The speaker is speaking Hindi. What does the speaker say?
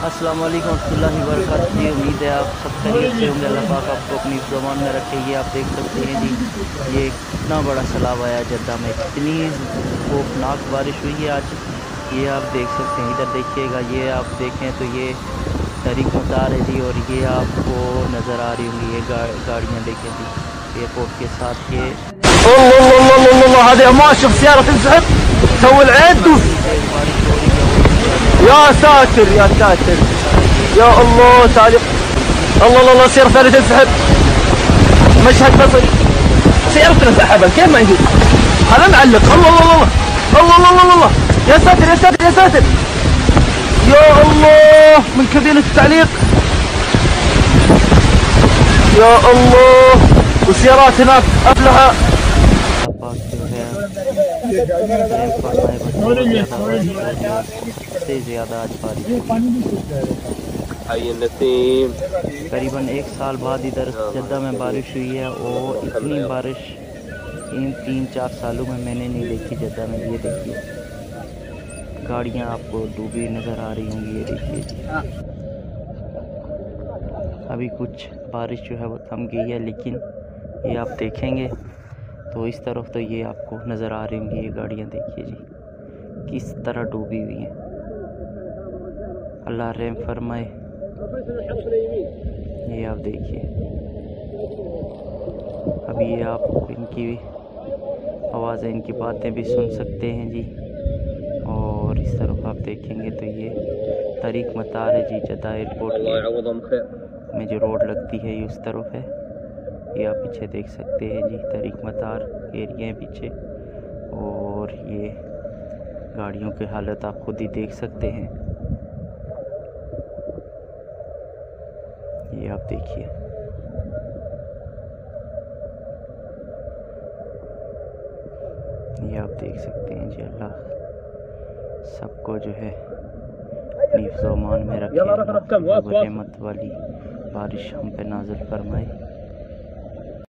अस्सलाम वालेकुम रहमतुल्लाहि व बरकातहू। जी उम्मीद है आप सब खैरियत से होंगे। अल्लाह पाक आपको अपनी ज़ुबान में रखे। ये आप देख सकते हैं जी, ये कितना बड़ा सैलाब आया जद्दा में, कितनी खौफनाक बारिश हुई है आज। ये आप देख सकते हैं, इधर देखिएगा, ये आप देखें तो ये तहरीक मतार है जी, और ये आपको नज़र आ रही होंगी ये गाड़ियाँ देखें जी, एयरपोर्ट के साथ ये هذه ما اشوف سياره تنسحب تسوي العين دوس. बारिश हो रही है और इतनी ज़्यादा يا ساتر يا ساتر يا الله تعالى. الله الله الله سياره ثانيه تنسحب. مشهد بصري سيارتنا سحبها كيف ما يجوز. هذا معلق. الله الله الله الله الله الله الله. يا ساتر يا ساتر يا ساتر يا الله من كابينة التعليق. يا الله والسيارات هناك أفلها. से ज़्यादा आज बारिश करीबन 1 साल बाद इधर जद्दा में बारिश हुई है, और इतनी बारिश इन 3-4 सालों में मैंने नहीं देखी जद्दा में। ये देखिए गाड़ियाँ आपको डूबी नज़र आ रही होंगी, ये देखिए अभी कुछ बारिश जो है वो थम गई है, लेकिन ये आप देखेंगे तो इस तरफ तो ये आपको नज़र आ रही होंगी। ये गाड़ियाँ देखिए जी किस तरह डूबी हुई हैं। अल्लाह रहम फरमाए। ये आप देखिए, अभी ये आप इनकी आवाज़ें, इनकी बातें भी सुन सकते हैं जी। और इस तरफ आप देखेंगे तो ये तहरीक मतार है जी, जद्दा एयरपोर्ट में जो रोड लगती है ये उस तरफ है। ये आप पीछे देख सकते हैं जी, तहरीक मतार एरिया है पीछे, और ये गाड़ियों की हालत आप खुद ही देख सकते हैं। ये आप देखिए, ये आप देख सकते हैं जी। अल्लाह सबको जो है अपनी ज़ुबान में रखे, रहमत वाली बारिश हम पे नाज़िल फरमाए।